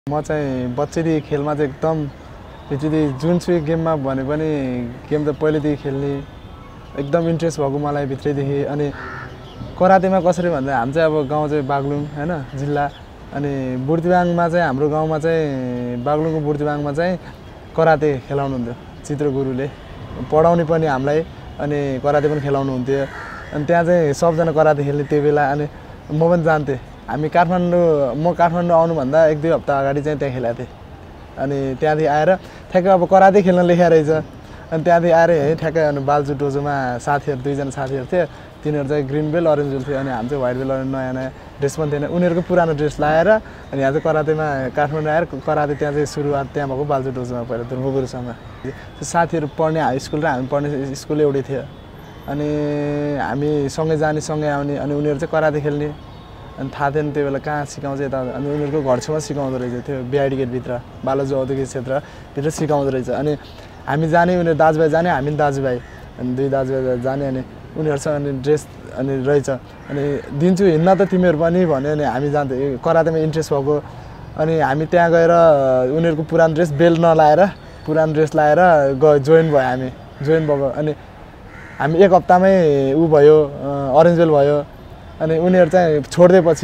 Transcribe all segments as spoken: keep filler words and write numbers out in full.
म चाहिँ बच्चैदेखि खेलमा चाहिँ एकदम भित्रदेखि जुनसुकै गेममा भने पनि गेम त पहिलेदेखि खेल्ने एकदम इन्ट्रेस्ट भएको मलाई भित्रैदेखि। अनि करातेमा कसरी भन्दा हामी चाहिँ अब गाउँ चाहिँ बागलुङ हैन जिल्ला, अनि बुर्तिवाङमा चाहिँ हाम्रो गाउँमा चाहिँ बागलुङको बुर्तिवाङमा चाहिँ कराते खेलाउनुहुन्थ्यो चित्र गुरुले, पढाउने पनि हामीलाई अनि कराते पनि खेलाउनुहुन्थ्यो। अनि त्यहाँ चाहिँ सबजना कराते खेल्ने त्यो बेला, अनि म पनि जान्थेँ। हामी काठमाडौँ म काठमाडौँ आउनुभन्दा एक दुई हप्ता अगाडि चाहिँ त्यहाँ खेलेको थिएँ। अनि त्यहाँदेखि आएर ठ्याक्कै अब कराते खेल्न लेखेको रहेछ। अनि त्यहाँदेखि आएर है ठ्याक्कै अनि बाल्जु डोजोमा साथीहरू दुईजना साथीहरू थियो, तिनीहरू चाहिँ ग्रिन बेल्ट अरेन्ज बेल्ट थियो, अनि हामी चाहिँ व्हाइट बेल्ट नयाँ नयाँ ड्रेस पनि थिएन, उनीहरूको पुरानो ड्रेस लगाएर अनि यहाँ चाहिँ करातेमा काठमाडौँ आएर कराते त्यहाँ चाहिँ सुरुवात त्यहाँ भएको बाल्जु डोजोमा पहिला ध्रुवगुरुसँग। साथीहरू पढ्ने हाई स्कुल र हामी पढ्ने स्कुल एउटै थियो, अनि हामी सँगै जाने सँगै आउने, अनि उनीहरू चाहिँ कराते खेल्ने। अनि थाहा थिएन त्यो बेला कहाँ सिकाउँछ यता, अनि उनीहरूको घर छेउमा सिकाउँदो रहेछ त्यो बिआइडी गेटभित्र बालाजु औद्योगिक क्षेत्रभित्र सिकाउँदो रहेछ। अनि हामी जाने, उनीहरू दाजुभाइ जाने, हामी दाजुभाइ, अनि दुई दाजुभाइ जाने, अनि उनीहरूसँग अनि ड्रेस अनि रहेछ, अनि दिन्छु हिँड्न त तिमीहरू पनि भन्यो। अनि हामी जान्थ्यौँ करातेमा इन्ट्रेस्ट भएको, अनि हामी त्यहाँ गएर उनीहरूको पुरानो ड्रेस बेल्ट नलाएर पुरानो ड्रेस लाएर गयो, जोइन भयो हामी जोइन भएको। अनि हामी एक हप्तामै ऊ भयो अरेन्ज बेल्ट भयो। अनि उनीहरू चाहिँ छोडिदिएपछि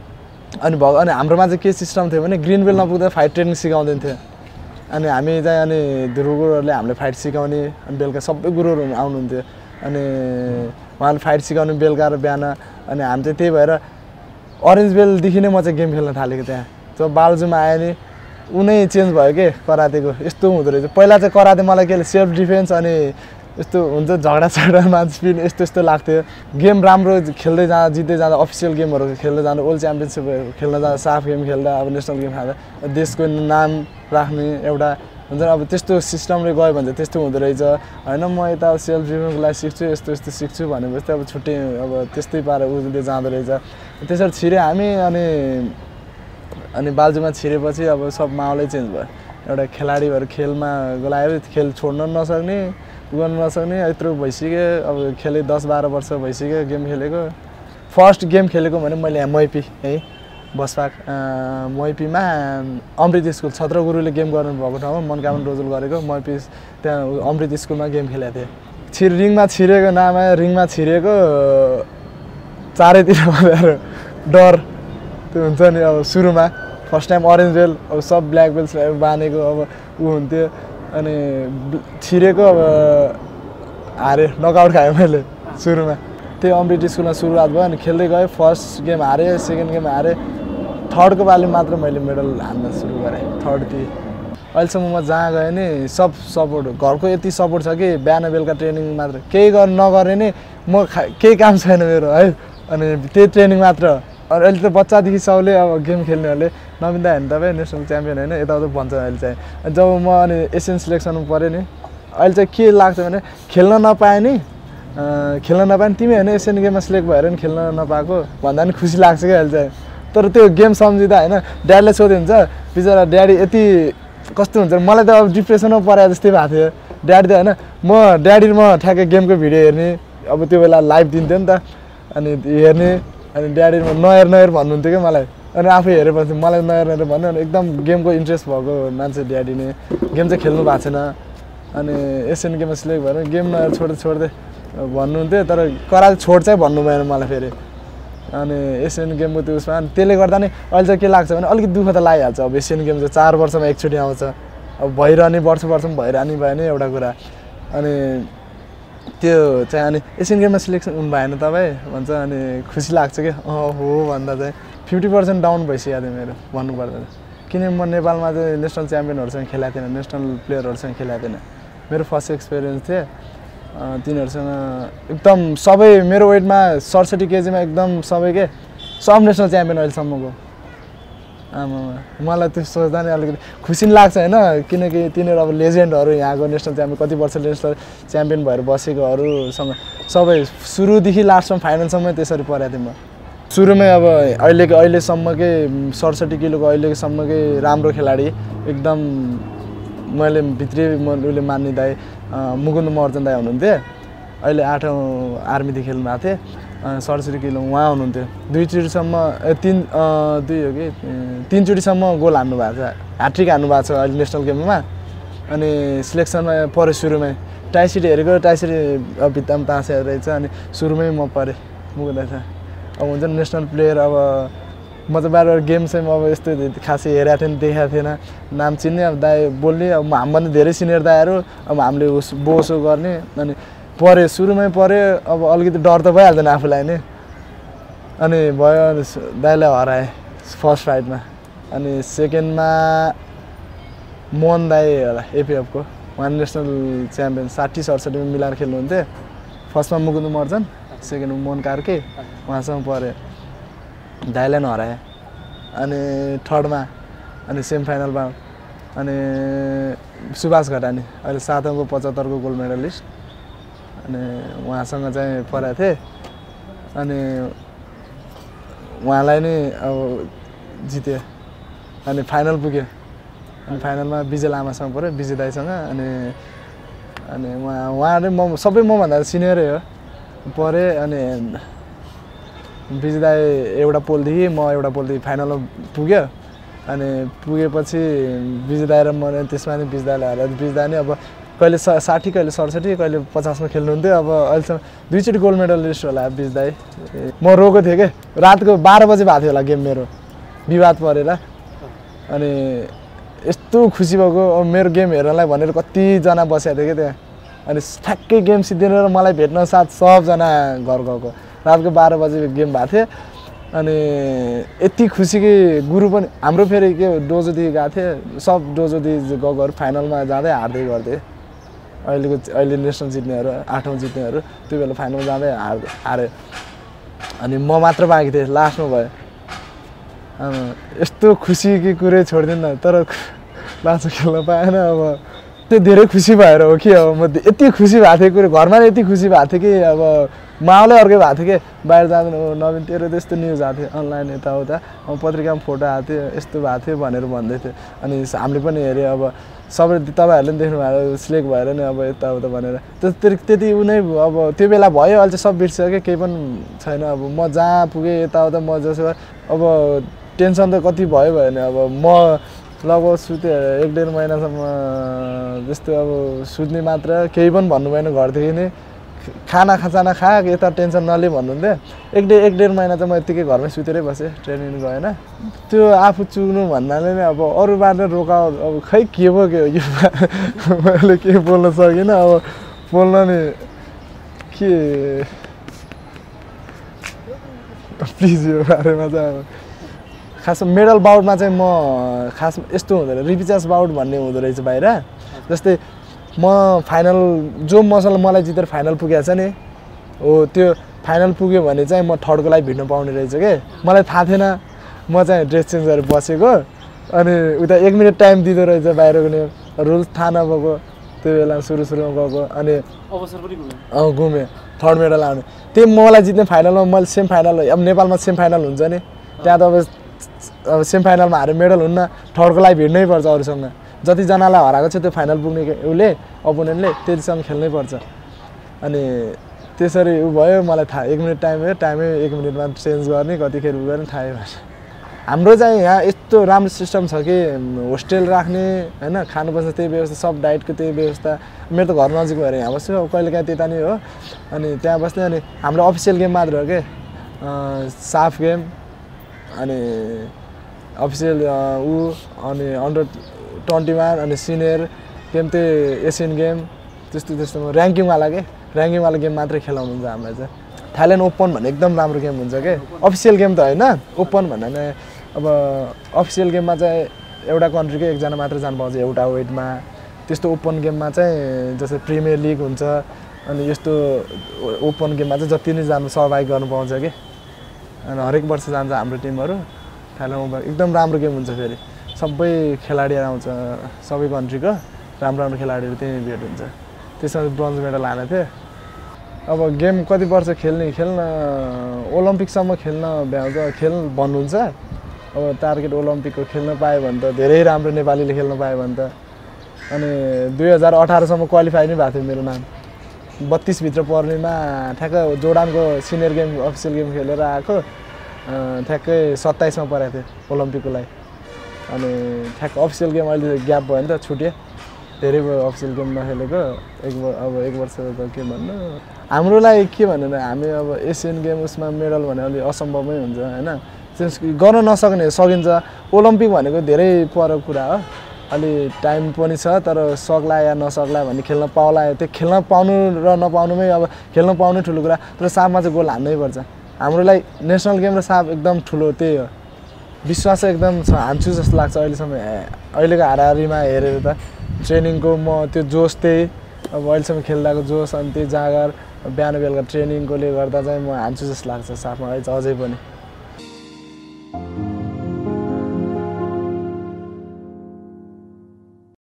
अनि भयो, अनि हाम्रोमा चाहिँ के सिस्टम थियो भने ग्रिन बेल्ट नपुग्दा फाइट ट्रेनिङ सिकाउँदैन थियो। अनि हामी चाहिँ अनि ध्रुव गुरुहरूले हामीलाई फाइट सिकाउने, अनि बेलुका सबै गुरुहरू आउनुहुन्थ्यो, अनि उहाँले फाइट सिकाउने बेलुका र बिहान। अनि हामी चाहिँ त्यही भएर अरेन्ज बेल्टदेखि नै म चाहिँ गेम खेल्न थालेको त्यहाँ। जब बाल्जुमा आयो नि उनै चेन्ज भयो के करातेको, यस्तो हुँदो रहेछ। पहिला चाहिँ कराते मलाई के सेल्फ डिफेन्स अनि यस्तो हुन्छ झगडा झगडा मान्छे यस्तो यस्तो लाग्थ्यो। गेम राम्रो खेल्दै जाँदा जित्दै जाँदा अफिसियल गेमहरू खेल्दै जाँदा वर्ल्ड च्याम्पियनसिप खेल्न जाँदा साफ गेम खेल्दा अब नेसनल गेम खेल्दा देशको नाम राख्ने एउटा हुन्छ अब त्यस्तो सिस्टमले गयो भने चाहिँ त्यस्तो हुँदो रहेछ होइन। म यता सेल्फ डिफेन्सको लागि सिक्छु यस्तो यस्तो सिक्छु भनेपछि अब छुट्टै अब त्यस्तै पारा उसले जाँदो रहेछ। त्यसरी छिरे हामी, अनि अनि बाल्जुमा छिरेपछि अब सब माहौलै चेन्ज भयो। एउटा खेलाडी भएर खेलमा गलायो, खेल छोड्न नसक्ने गर्न नसक्ने यत्रो भइसक्यो, अब खेले दस बाह्र वर्ष भइसक्यो गेम खेलेको। फर्स्ट गेम खेलेको भने मैले यहाँ मैपी है बसपाक मैपीमा अमृत स्कुल छत्र गुरुले गेम गर्नुभएको ठाउँमा मनकामन रोजल गरेको मैपी, त्यहाँ अमृत स्कुलमा गेम खेलेको थिएँ। छिर रिङमा छिरेको नाम रिङमा छिरेको चारैतिर डर त्यो हुन्छ नि। अब सुरुमा फर्स्ट टाइम अरेन्ज बेल्ट, अब सब ब्ल्याक बेल्ट बाँधेको अब ऊ हुन्थ्यो, अनि छिरेको अब हारे नकआउट खाएँ मैले सुरुमा। त्यो अमृत स्कुलमा सुरुवात भयो, अनि खेल्दै गएँ। फर्स्ट गेम हारेँ, सेकेन्ड गेम हारेँ, थर्डको पालि मात्र मैले मेडल हान्न सुरु गरेँ। थर्ड थिएँ अहिलेसम्म। म जहाँ गएँ नि सब सपोर्ट, घरको यति सपोर्ट छ कि बिहान बेलुका ट्रेनिङ मात्र, केही गर्नु नगरे नि म खा केही काम छैन मेरो है, अनि त्यही ट्रेनिङ मात्र। अनि अहिले त बच्चादेखि सबले अब गेम खेल्नेहरूले नमिन्दा हेर्नु तपाईँ नेसनल च्याम्पियन होइन यताउता भन्छ अहिले चाहिँ। जब म अनि एसियन सिलेक्सनमा पऱ्यो नि अहिले चाहिँ के लाग्छ भने खेल्न नपाएँ नि खेल्न नपाएँ तिमी होइन एसियन गेममा सिलेक्ट भएर नि खेल्न नपाएको भन्दा पनि खुसी लाग्छ क्या अहिले चाहिँ। तर त्यो गेम सम्झिँदा होइन ड्याडीलाई सोध्यो हुन्छ बिचरा ड्याडी यति कस्तो हुन्छ। मलाई त अब डिप्रेसनमा पराए जस्तै भएको थियो ड्याडी त होइन। म ड्याडी म ठ्याक्कै गेमको भिडियो हेर्ने, अब त्यो बेला लाइभ दिन्थ्यो नि त, अनि हेर्ने, अनि ड्याडी नहेर नहेर भन्नुहुन्थ्यो क्या मलाई, अनि आफै हेरेपछि मलाई नहेर नहेर भन्नु। अनि एकदम गेमको इन्ट्रेस्ट भएको मान्छे ड्याडी नै, गेम चाहिँ खेल्नु भएको छैन, अनि एसियन गेममा सिलेक्ट भएर गेम नहेर छोड्दै छोड्दै भन्नुहुन्थ्यो। तर कराते छोड चाहिँ भन्नु भएन मलाई फेरि, अनि एसियन गेमको त्यो उसमा। अनि त्यसले गर्दा नि अहिले चाहिँ के लाग्छ भने अलिकति दुःख त लागिहाल्छ। अब एसियन गेम चाहिँ चार वर्षमा एकचोटि आउँछ, अब भइरहने वर्ष वर्षमा भइरहने भयो नि एउटा कुरा। अनि त्यो चाहिँ अनि एसियन गेममा सिलेक्सन हुनु भएन तपाईँ भन्छ, अनि खुसी लाग्छ क्या अँ हो भन्दा चाहिँ। फिफ्टी पर्सेन्ट डाउन भइसकेको थियो मेरो भन्नुपर्दा, किनभने म नेपालमा चाहिँ नेसनल च्याम्पियनहरूसँग खेलेको थिएन, नेसनल प्लेयरहरूसँग खेलेको थिएन। मेरो फर्स्ट एक्सपिरियन्स थियो तिनीहरूसँग। एकदम सबै मेरो वेटमा सडसठी केजीमा एकदम सबै के सब नेसनल च्याम्पियन अहिलेसम्मको। आमा मलाई त्यो सोच्दा नि अलिकति खुसी नि लाग्छ होइन, किनकि तिनीहरू अब लेजेन्डहरू यहाँको नेसनल च्याम्पियन कति वर्ष नेसनल च्याम्पियन भएर बसेकोहरूसँग सबै सुरुदेखि लास्टसम्म फाइनलसम्म त्यसरी परेको थिएँ म। सुरुमै अब अहिलेको अहिलेसम्मकै सडसठी किलोको अहिलेसम्मकै राम्रो खेलाडी एकदम मैले भित्री म उसले मान्ने दाइ मुकुन्द महर्जन दाइ हुनुहुन्थ्यो, अहिले आठौँ आर्मीदेखि खेल्नु भएको थिएँ। सडसठी किलो उहाँ हुनुहुन्थ्यो दुईचोटिसम्म तिन दुई हो कि तिनचोटिसम्म गोल हान्नु भएको छ ह्याट्रिक हान्नु भएको छ अहिले नेसनल गेममा अनि सिलेक्सनमा पऱ्यो सुरुमै टाइसिटी हेरेको टाइसिटी भित्तामा तासेको रहेछ अनि सुरुमै म परेँ मुकुन्दा छ अब हुन्छ नि नेसनल प्लेयर अब म त बार बार गेम चाहिँ अब यस्तो खासै हेरेको थिएन देखाएको थिएन नाम चिन्ने अब दाइ बोल्ने अब हामीभन्दा धेरै सिनियर दाइहरू अब हामीले उस बोसो गर्ने अनि पऱ्यो सुरुमै पऱ्यो अब अलिकति डर त भइहाल्दैन आफूलाई नि अनि भयो दाइलाई हराएँ फर्स्ट फाइटमा अनि सेकेन्डमा मोहन दाई होला एपिएफको उहाँ नेसनल च्याम्पियन साठी सडसठीमा मिलाएर खेल्नुहुन्थ्यो फर्स्टमा मुकुन्द मर्जन सेकेन्डमा मोहन कार्के उहाँसँग पऱ्यो दाइलाई नै हराएँ अनि थर्डमा अनि सेमी फाइनलमा अनि सुभाष घटानी अहिले सातौँको पचहत्तरको गोल्ड मेडलिस्ट अनि उहाँसँग चाहिँ परेको थिएँ अनि उहाँलाई नै अब जित्यो अनि फाइनल पुग्यो अनि फाइनलमा विजय लामासँग पऱ्यो विजय दाईसँग अनि अनि उहाँ उहाँले म सबै मभन्दा सिनियरै हो परेँ अनि विजय दाई एउटा पोलदेखि म एउटा पोलदेखि फाइनलमा पुग्यो अनि पुगेपछि विजय दाई र म त्यसमा नि विजय दाईलाई हराएर विजय दाई नै अब कहिले साठी कहिले सडसठी कहिले पचासमा खेल्नुहुन्थ्यो अब अहिलेसम्म दुईचोटि गोल्ड मेडलिस्ट होला विजय दाई म रोएको थिएँ क्या रातको बाह्र बजे भएको थियो होला गेम मेरो विवाद परेर अनि यस्तो खुसी भएको अब मेरो गेम हेर्नलाई भनेर कतिजना बसेको थियो क्या त्यहाँ अनि ठ्याक्कै गेम सिद्धिएर मलाई भेट्न साथ सबजना घर गएको रातको बाह्र बजे गेम भएको थियो अनि यति खुसी कि गुरु पनि हाम्रो फेरि के डोजोदेखि गएको थिएँ सब डोजोदेखि गएकोहरू फाइनलमा जाँदै हार्दै गर्थेँ अहिलेको अहिले नेसनल जित्नेहरू आठौँ जित्नेहरू त्यो बेला फाइनल जाँदै हार हार्यो अनि म मात्र बाँकी थिएँ लास्टमा भयो यस्तो खुसी कि कुरै छोडिदिनु न तर लास्ट खेल्न पाएन अब त्यो धेरै खुसी भएर हो कि अब म यति खुसी भएको थिएँ कुरो घरमा यति खुसी भएको थियो कि अब माहौलै अर्कै भएको थियो कि बाहिर जाँदैन नवीन तेरो त्यस्तो न्युज आएको थियो अनलाइन यताउता अब पत्रिकामा फोटो आएको थियो यस्तो भएको थियो भनेर भन्दै थियो अनि हामीले पनि हेऱ्यो अब सबै तपाईँहरूले पनि देख्नु भएको सिलेक्ट भएर नि अब यताउता भनेर त्यति त्यति उ नै अब त्यो बेला भयो अहिले चाहिँ सब बिर्सियो केही पनि छैन अब म जहाँ पुगेँ यताउता म जसो अब टेन्सन त कति भयो भयो भने अब म लगभग सुते एक डेढ महिनासम्म जस्तो अब सुत्ने मात्र केही पनि भन्नु भएन घरदेखि नै खाना खाना खा यता टेन्सन नलिए भन्नुहुन्थ्यो एक डेढ एक डेढ महिना चाहिँ म यत्तिकै घरमै सुतेरै बसेँ ट्रेनिङ गएन त्यो आफू चुक्नु भन्नाले नै अब अरूबाट रोका अब खै के भयो के हो यो मैले के बोल्न सकिनँ अब बोल्न नि के प्लिज यो बारेमा चाहिँ अब खास मेडल बाउटमा चाहिँ म खास यस्तो हुँदैन रिपिचास बाउट भन्ने हुँदो रहेछ बाहिर जस्तै म फाइनल जो मसँग मलाई जितेर फाइनल पुगेको छ नि हो त्यो फाइनल पुग्यो भने चाहिँ म थर्डको लागि भिड्नु पाउने रहेछ के मलाई थाहा थिएन म चाहिँ ड्रेस चेन्ज गरेर बसेको अनि उता एक मिनट टाइम दिँदो रहेछ बाहिरको नि रुल्स थाहा नभएको त्यो बेला सुरु सुरुमा गएको अनि अवसर पनि अँ घुमेँ थर्ड मेडल आउने त्यही मलाई जित्ने फाइनलमा मैले सेमी फाइनल अब नेपालमा सेमी फाइनल हुन्छ नि त्यहाँ त अब अब सेमी फाइनलमा हारे मेडल हुन्न थर्डको लागि भिड्नै पर्छ अरूसँग जतिजनालाई हराएको छ त्यो फाइनल पुग्ने उसले अपोनेन्टले त्यतिसँग खेल्नै पर्छ अनि त्यसरी उ भयो मलाई थाहा एक मिनट टाइम भयो टाइमै एक मिनटमा चेन्ज गर्ने कतिखेर उ गर्ने थाहै भएन हाम्रो चाहिँ यहाँ यस्तो राम्रो सिस्टम छ कि होस्टेल राख्ने होइन खानु बस्ने त्यही व्यवस्था सब डाइटको त्यही व्यवस्था मेरो त घर नजिक भएर यहाँ बस्छु अब कहिलेकाहीँ त्यता नै हो अनि त्यहाँ बस्ने अनि हाम्रो अफिसियल गेम मात्र हो कि साफ गेम अनि अफिसियल ऊ अनि अन्डर ट्वेन्टी वान अनि सिनियर गेम त्यही एसियन गेम त्यस्तो त्यस्तोमा ऱ्याङ्किङवाला के ऱ्याङ्किङवाला गेम मात्रै खेलाउनुहुन्छ हामीलाई चाहिँ थाइल्यान्ड ओपन भन्ने एकदम राम्रो गेम हुन्छ क्या अफिसियल गेम त होइन ओपन भन्नाले अब अफिसियल गेममा चाहिँ एउटा कन्ट्रीकै एकजना मात्र जानु पाउँछ एउटा वेटमा त्यस्तो ओपन गेममा चाहिँ जस्तै प्रिमियर लिग हुन्छ अनि यस्तो ओपन गेममा चाहिँ जति नै जानु सहभागी गर्नु पाउँछ कि अनि हरेक वर्ष जान्छ हाम्रो टिमहरू थाइल्यान्ड ओपन एकदम राम्रो गेम हुन्छ फेरि सबै खेलाडीहरू आउँछ सबै कन्ट्रीको राम्रो राम्रो खेलाडीहरू त्यहीँ भेट हुन्छ त्यसमा ब्रोन्ज मेडल हानेको थिएँ अब गेम कति वर्ष खेल्ने खेल्न ओलम्पिकसम्म खेल्न भ्याउँछ खेल भन्नुहुन्छ अब टार्गेट ओलम्पिकको खेल्न पायो भने त धेरै राम्रो नेपालीले खेल्न पायो भने त अनि दुई हजार अठारसम्म क्वालिफाई नै भएको थियो मेरो नाम बत्तीस भित्र पर्नेमा ठ्याक्क जोर्डानको सिनियर गेम अफिसियल गेम खेलेर आएको ठ्याक्कै सत्ताइसमा परेको थिएँ ओलम्पिकको लागि अनि ठ्याक्क अफिसियल गेम अहिले ग्याप भयो नि त छुट्यो धेरै भयो अफिसियल गेम नखेलेको एक अब एक वर्ष त के भन्नु हाम्रो लागि के भन्नु हामी अब एसियन गेम उसमा मेडल भने अलि असम्भवै हुन्छ होइन गर्न नसक्ने सकिन्छ ओलम्पिक भनेको धेरै पर कुरा हो अलि टाइम पनि छ तर सक्ला या नसक्ला भन्ने खेल्न पाउला त्यो खेल्न पाउनु र नपाउनुमै अब खेल्न पाउनु ठुलो कुरा तर सापमा चाहिँ गोल हान्नै पर्छ हाम्रो लागि नेसनल गेम र साप एकदम ठुलो त्यही हो विश्वास एकदम छ हान्छु जस्तो लाग्छ अहिलेसम्म अहिलेको हाराहारीमा हेरेर त ट्रेनिङको म त्यो जोस त्यही अब अहिलेसम्म खेल्दाको जोस अनि त्यही जाँगर बिहान बेलुका ट्रेनिङकोले गर्दा चाहिँ म हान्छु जस्तो लाग्छ सापमा अझै पनि